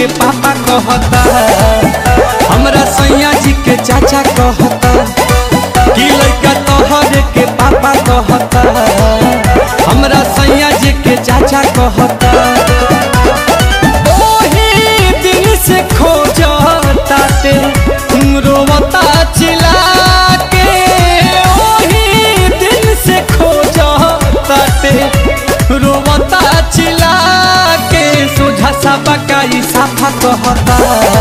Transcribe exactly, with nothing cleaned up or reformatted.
के पापा कहता, हमरा सैया जी के चाचा कहता, कि लड़का तोहरे के पापा कहता, हमरा सैया जी के चाचा कहता। ओही दिन से खोजता ते रोवता चिल्ला के, ओही दिन से खोजता ते रोवता चिल्ला के, सोझा सा बकाई साफा कहता,